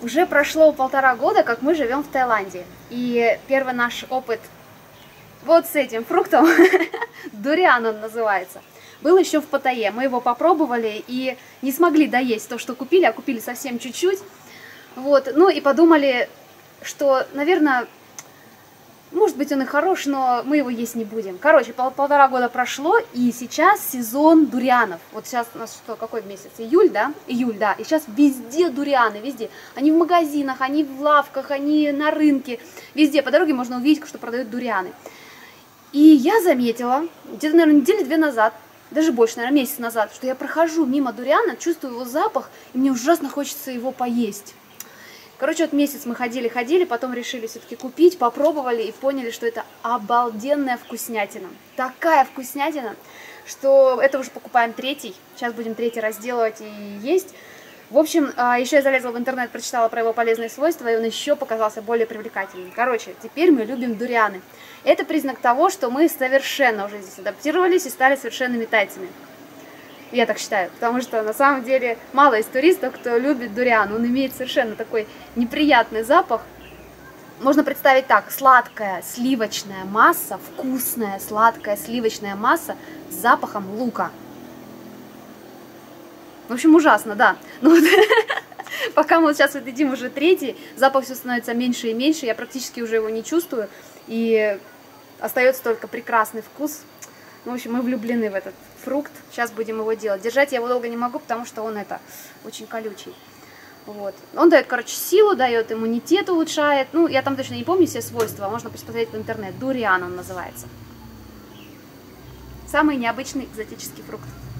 Уже прошло 1,5 года, как мы живем в Таиланде. И первый наш опыт вот с этим фруктом, дуриан он называется, был еще в Паттайе. Мы его попробовали и не смогли доесть то, что купили, а купили совсем чуть-чуть. Вот. Ну и подумали, что, наверное, может быть он и хорош, но мы его есть не будем. Короче, 1,5 года прошло, и сейчас сезон дурианов. Вот сейчас у нас что, какой месяц? Июль, да? Июль, да. И сейчас везде дурианы, везде. Они в магазинах, они в лавках, они на рынке. Везде по дороге можно увидеть, что продают дурианы. И я заметила, где-то, наверное, недели 2 назад, даже больше, наверное, месяц назад, что я прохожу мимо дуриана, чувствую его запах, и мне ужасно хочется его поесть. Короче, вот месяц мы ходили, потом решили все-таки купить, попробовали и поняли, что это обалденная вкуснятина. Такая вкуснятина, что это уже покупаем 3-й. Сейчас будем 3-й разделывать и есть. В общем, еще я залезла в интернет, прочитала про его полезные свойства, и он еще показался более привлекательным. Короче, теперь мы любим дурианы. Это признак того, что мы совершенно уже здесь адаптировались и стали совершенными тайцами. Я так считаю, потому что на самом деле мало из туристов, кто любит дуриан. Он имеет совершенно такой неприятный запах. Можно представить так: сладкая сливочная масса, вкусная сладкая сливочная масса с запахом лука. В общем, ужасно, да. Ну, вот, пока мы вот сейчас вот едим уже 3-й, запах все становится меньше и меньше, я практически уже его не чувствую, и остается только прекрасный вкус. Ну, в общем, мы влюблены в этот фрукт, сейчас будем его делать. Держать я его долго не могу, потому что он очень колючий. Вот. Он дает, короче, силу, дает иммунитет, улучшает. Ну, я там точно не помню все свойства, можно посмотреть в интернет. Дуриан он называется. Самый необычный экзотический фрукт.